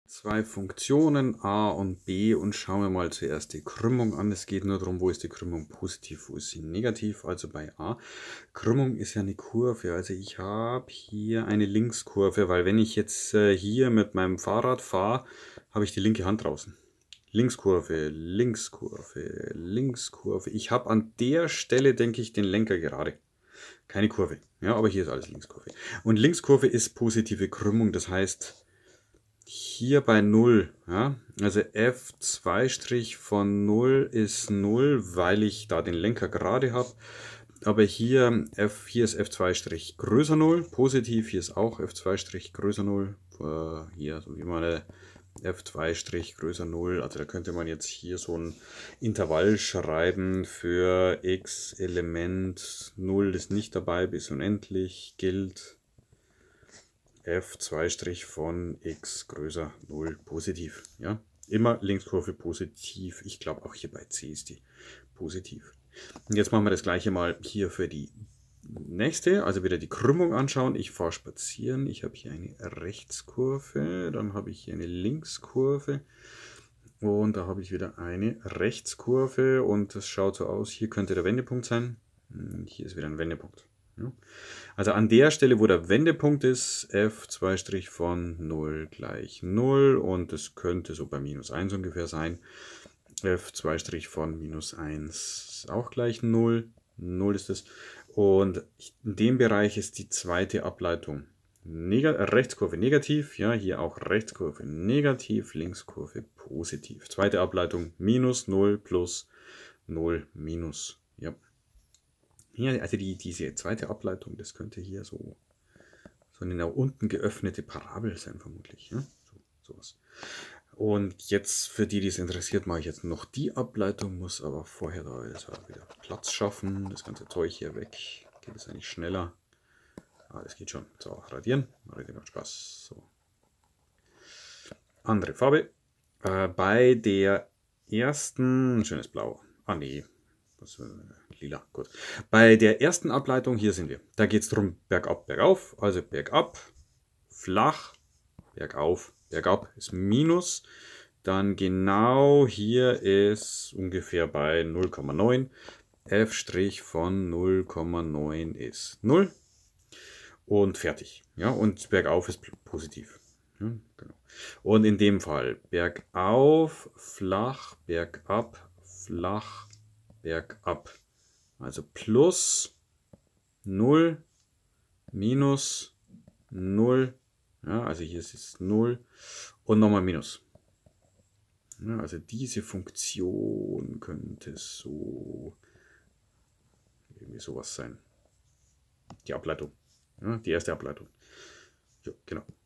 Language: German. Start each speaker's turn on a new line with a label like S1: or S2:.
S1: Zwei Funktionen a und b und schauen wir mal zuerst die Krümmung an. Es geht nur darum, wo ist die Krümmung positiv, wo ist sie negativ. Also bei a, Krümmung ist ja eine Kurve. Also ich habe hier eine Linkskurve, weil wenn ich jetzt hier mit meinem Fahrrad fahre, habe ich die linke Hand draußen. Linkskurve, Linkskurve, Linkskurve. Ich habe an der Stelle, denke ich, den Lenker gerade. Keine Kurve. Ja, aber hier ist alles Linkskurve. Und Linkskurve ist positive Krümmung, das heißt hier bei 0, ja, also f2' von 0 ist 0, weil ich da den Lenker gerade habe. Aber hier ist f2' größer 0, positiv, hier ist auch f2' größer 0. Hier so wie meine f2' größer 0. Also da könnte man jetzt hier so ein Intervall schreiben für x Element 0 ist nicht dabei, bis unendlich gilt f2' von x größer 0 positiv. Ja? Immer Linkskurve positiv. Ich glaube auch hier bei c ist die positiv. Und jetzt machen wir das gleiche mal hier für die nächste. Also wieder die Krümmung anschauen. Ich fahre spazieren. Ich habe hier eine Rechtskurve. Dann habe ich hier eine Linkskurve. Und da habe ich wieder eine Rechtskurve. Und das schaut so aus. Hier könnte der Wendepunkt sein. Hier ist wieder ein Wendepunkt. Ja. Also an der Stelle, wo der Wendepunkt ist, f2' von 0 gleich 0 und das könnte so bei minus 1 ungefähr sein. f2' von minus 1 auch gleich 0. 0 ist es. Und in dem Bereich ist die zweite Ableitung. Rechtskurve negativ, ja, hier auch Rechtskurve negativ, Linkskurve positiv. Zweite Ableitung minus 0 plus 0 minus. Ja. Hier, also diese zweite Ableitung, das könnte hier so eine nach unten geöffnete Parabel sein, vermutlich. Ja? Sowas. Und jetzt, für die, die es interessiert, mache ich jetzt noch die Ableitung, muss aber vorher da wieder Platz schaffen. Das ganze Zeug hier weg. Geht es eigentlich schneller? Ah, das geht schon. So, radieren. Radieren macht Spaß. So. Andere Farbe. Bei der ersten, schönes Blau. Ah, nee. Lila, gut. Bei der ersten Ableitung, hier sind wir. Da geht es darum, bergab, bergauf. Also bergab, flach, bergauf, bergab ist Minus. Dann genau hier ist ungefähr bei 0,9. f' von 0,9 ist 0. Und fertig. Ja, und bergauf ist positiv. Ja, genau. Und in dem Fall bergauf, flach, bergab, flach, bergab. Also plus 0, minus 0. Ja, also hier ist es 0 und nochmal minus. Ja, also diese Funktion könnte so irgendwie sowas sein. Die Ableitung. Ja, die erste Ableitung. Ja, genau.